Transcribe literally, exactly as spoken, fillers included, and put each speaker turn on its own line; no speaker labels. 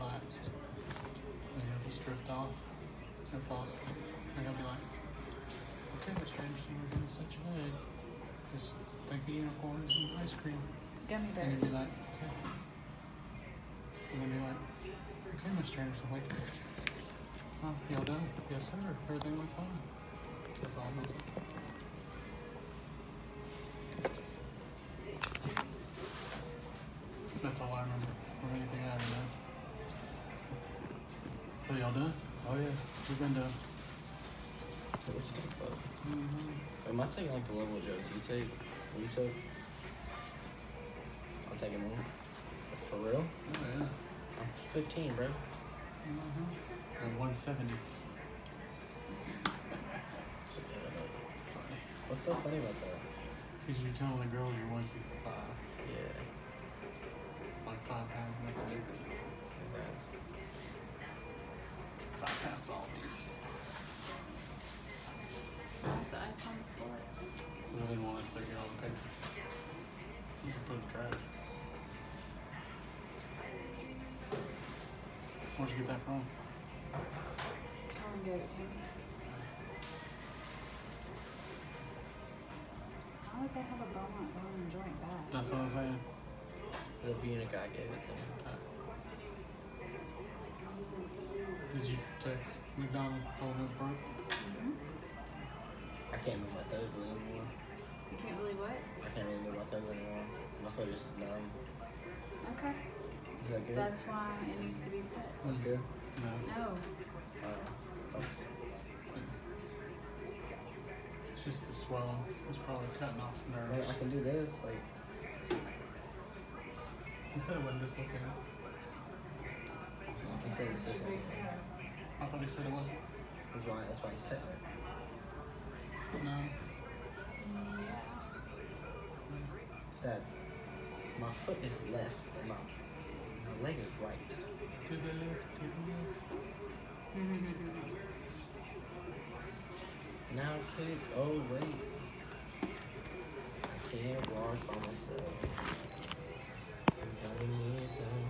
relaxed. And he'll just drift off and fall asleep. And he'll be like, okay, Mister Anderson, we're going to set your leg. Just think of unicorns and ice cream.
Gummy
And
bears.
he'll be like, okay. And then be like, okay, Mister Anderson, wake up. Oh, y'all done? Yes, sir. Everything went fine. That's all I'm saying. That's all I remember from anything I ever done. So y'all done?
Oh yeah.
We've been done.
What you talking about?
Mm-hmm.
Am I taking like the level of jokes you take? You took? I'm taking one. For real?
Oh, yeah.
I'm fifteen, bro.
Mm-hmm. And one seventy.
What's so funny about that?
Because you're telling the girls you're one sixty-five.
Yeah.
Like five pounds makes a difference.
Okay.
Five pounds all day.
Where's the ice on the floor?
Because I didn't want to take it all the paper. You can put it in the trash. Where'd you get that from?
Someone gave it to me. How would they have a Beaumont bone joint bag?
That's what I'm saying.
The Vienna guy gave it to me.
Did you text McDonald, told him it broke?
Mm-hmm.
I can't move my toes really anymore.
You can't believe what?
I can't really move my toes anymore. My foot is just numb.
Okay.
Is that good?
That's why it needs to be set.
That's good.
No.
No.
Uh, that's,
It's just the swelling. It's probably cutting off
I,
nerves.
I can do this. Like,
He said it wasn't dislocated.
he said it's just like,
I thought he said it wasn't.
that's why, that's why he's setting it.
No.
That my foot is left and my, my leg is right.
To the left, to the left.
Now kick, oh wait. I can't walk by myself. I'm driving me insane.